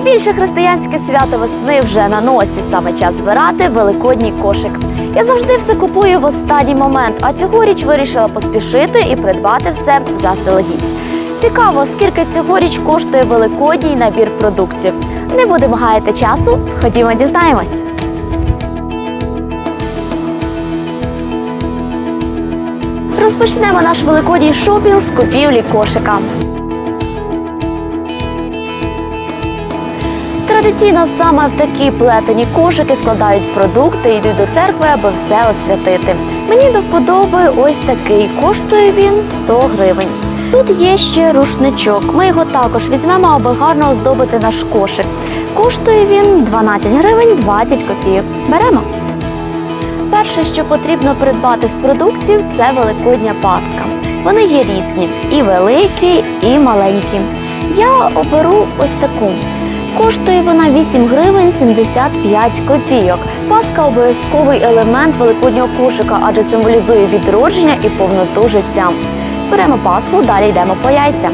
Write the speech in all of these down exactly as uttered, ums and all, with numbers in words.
Найбільше християнське свято весни вже на носі. Саме час збирати великодній кошик. Я завжди все купую в останній момент, а цьогоріч вирішила поспішити і придбати все заздалегідь. Цікаво, скільки цьогоріч коштує великодній набір продуктів. Не будемо гаяти часу, ходімо дізнаємось. Розпочнемо наш великодній шопінг з купівлі кошика. Традиційно саме в такі плетені кошики складають продукти і йдуть до церкви, аби все освятити. Мені до вподоби ось такий. Коштує він сто гривень. Тут є ще рушничок. Ми його також візьмемо, аби гарно оздобити наш кошик. Коштує він дванадцять гривень двадцять копійок. Беремо. Перше, що потрібно придбати з продуктів, це великодня паска. Вони є різні – і великі, і маленькі. Я оберу ось таку. Коштує вона вісім гривень сімдесят п'ять копійок. Паска – обов'язковий елемент великоднього кошика, адже символізує відродження і повноту життя. Беремо паску, далі йдемо по яйця.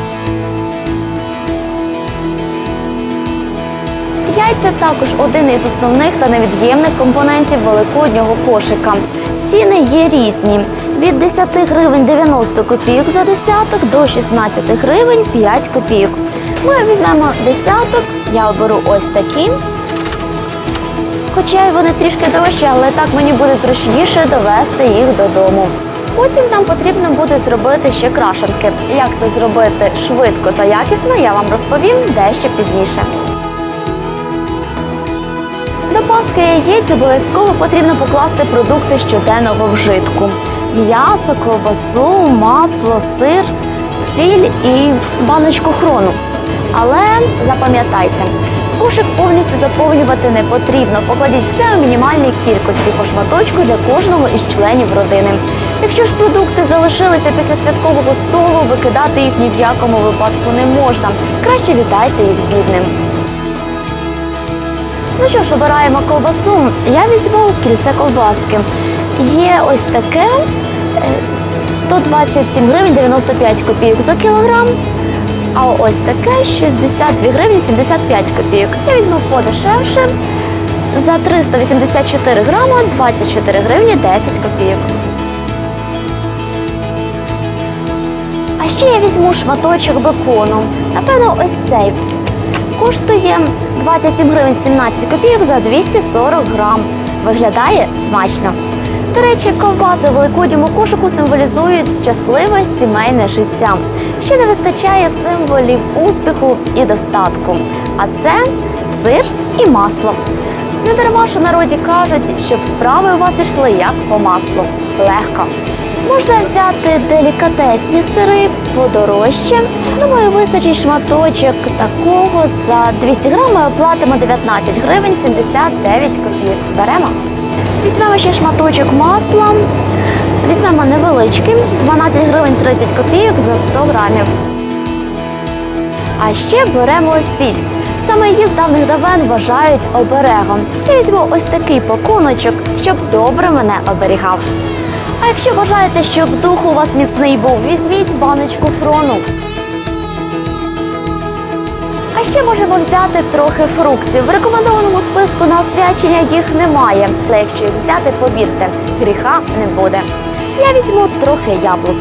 Яйця також один із основних та невід'ємних компонентів великоднього кошика. Ціни є різні – від десяти гривень дев'яносто копійок за десяток до шістнадцяти гривень п'ять копійок. Ми візьмемо десяток, я оберу ось такі. Хоча й вони трішки дорожчі, але так мені буде зручніше довести їх додому. Потім нам потрібно буде зробити ще крашенки. Як це зробити швидко та якісно, я вам розповім дещо пізніше. До паски яєць обов'язково потрібно покласти продукти щоденного вжитку. М'ясо, ковбасу, масло, сир, сіль і баночку хрону. Але запам'ятайте, кошик повністю заповнювати не потрібно. Покладіть все у мінімальній кількості по шматочку для кожного із членів родини. Якщо ж продукти залишилися після святкового столу, викидати їх ні в якому випадку не можна. Краще віддайте їх бідним. Ну що ж, обираємо ковбасу. Я візьму кільце ковбаски. Є ось таке сто двадцять сім гривень дев'яносто п'ять копійок за кілограм. А ось таке шістдесят дві гривні сімдесят п'ять копійок. Я візьму подешевше. За триста вісімдесят чотири грама двадцять чотири гривні десять копійок. А ще я візьму шматочок бекону. Напевно, ось цей. Коштує двадцять сім гривень сімнадцять копійок за двісті сорок грам. Виглядає смачно. До речі, ковбаси в великодньому кошику символізують щасливе сімейне життя. Ще не вистачає символів успіху і достатку. А це сир і масло. Не дарма, що в народі кажуть, щоб справи у вас йшли як по маслу. Легко. Можна взяти делікатесні сири подорожче. Думаю, вистачить шматочок такого. За двісті грам ми оплатимо дев'ятнадцять гривень сімдесят дев'ять копійок. Беремо. Візьмемо ще шматочок масла. Візьмемо невеличкий, дванадцять гривень тридцять копійок за сто грамів. А ще беремо сіль. Саме її з давних давен вважають оберегом. Я візьму ось такий пакуночок, щоб добре мене оберігав. А якщо бажаєте, щоб дух у вас міцний був, візьміть баночку хрону. А ще можемо взяти трохи фруктів. В рекомендованому списку на освячення їх немає. Але якщо їх взяти, повірте, гріха не буде. Я візьму трохи яблук.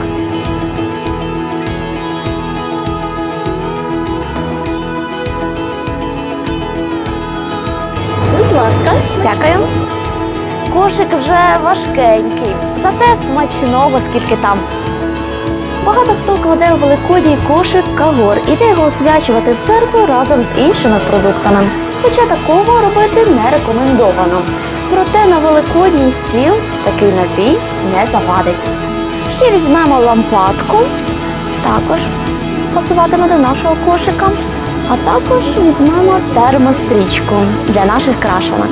Будь ласка. Дякую. Кошик вже важкенький, зате смачного, скільки там. Багато хто кладе у великодній кошик кагор, іде його освячувати в церкву разом з іншими продуктами. Хоча такого робити не рекомендовано. Проте на великодній стіл такий напій не завадить. Ще візьмемо лампадку, також пасуватиме до нашого кошика. А також візьмемо термострічку для наших крашенок.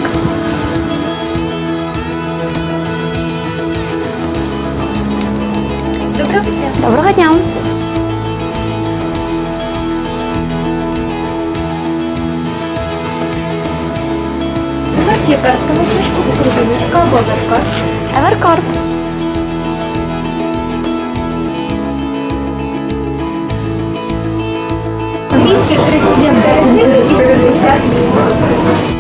Доброго дня. Доброго дня. У вас є картка на знижку, крупиночка або Еверкарт. Еверкарт. двісті тридцять чотири гривні вісімдесят вісім копійок.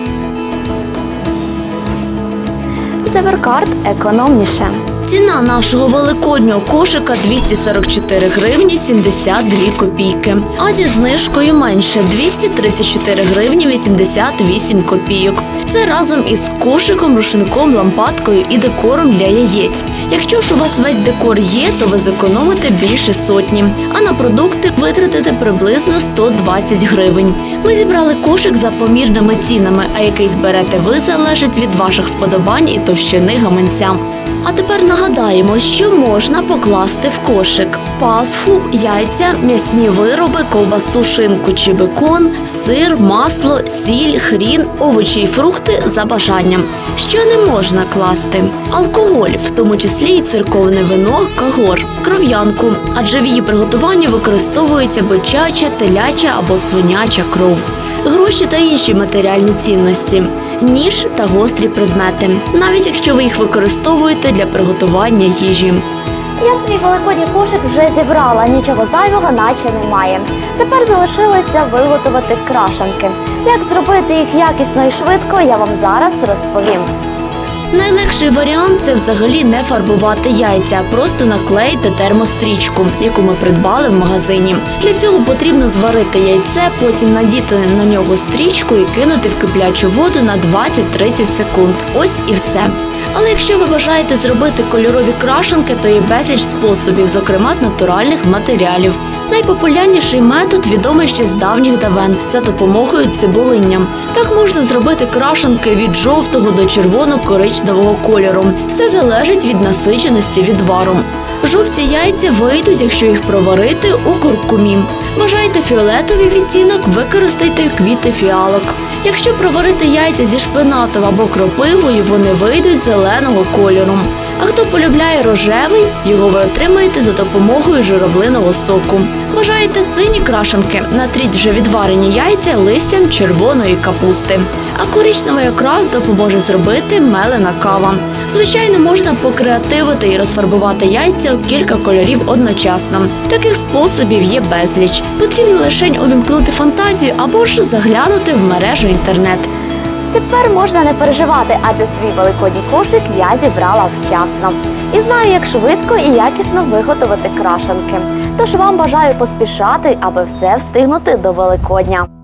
З Еверкарт економніше. Ціна нашого великоднього кошика двісті сорок чотири гривні сімдесят дві копійки, а зі знижкою менше двісті тридцять чотири гривні вісімдесят вісім копійок. Це разом із кошиком, рушником, лампадкою і декором для яєць. Якщо ж у вас весь декор є, то ви зекономите більше сотні, а на продукти витратите приблизно сто двадцять гривень. Ми зібрали кошик за помірними цінами, а який зберете ви, залежить від ваших вподобань і товщини гаманця. А тепер нагадаємо, що можна покласти в кошик: пасху, яйця, м'ясні вироби, ковбасу, шинку чи бекон, сир, масло, сіль, хрін, овочі і фрукти за бажанням. Що не можна класти? Алкоголь, в тому числі і церковне вино, кагор, кров'янку, адже в її приготуванні використовується бичача, теляча або свиняча кров, гроші та інші матеріальні цінності, ніж та гострі предмети, навіть якщо ви їх використовуєте для приготування їжі. Я свій великодній кошик вже зібрала, нічого зайвого наче немає. Тепер залишилося виготовити крашанки. Як зробити їх якісно і швидко, я вам зараз розповім. Найлегший варіант – це взагалі не фарбувати яйця, а просто наклеїти термострічку, яку ми придбали в магазині. Для цього потрібно зварити яйце, потім надіти на нього стрічку і кинути в киплячу воду на двадцять-тридцять секунд. Ось і все. Але якщо ви бажаєте зробити кольорові крашанки, то є безліч способів, зокрема з натуральних матеріалів. Найпопулярніший метод відомий ще з давніх давен – за допомогою цибулиння. Так можна зробити крашанки від жовтого до червоно-коричневого кольору. Все залежить від насиченості відвару. Жовті яйця вийдуть, якщо їх проварити у куркумі. Бажаєте фіолетовий відтінок – використайте квіти фіалок. Якщо проварити яйця зі шпинатом або кропивою, вони вийдуть зеленого кольору. А хто полюбляє рожевий, його ви отримаєте за допомогою журавлиного соку. Бажаєте сині крашанки? Натріть вже відварені яйця листям червоної капусти. А коричневий окрас допоможе зробити мелена кава. Звичайно, можна покреативити і розфарбувати яйця у кілька кольорів одночасно. Таких способів є безліч. Потрібно лише увімкнути фантазію або ж заглянути в мережу інтернет. Тепер можна не переживати, адже свій великодній кошик я зібрала вчасно. І знаю, як швидко і якісно виготовити крашанки. Тож вам бажаю поспішати, аби все встигнути до Великодня.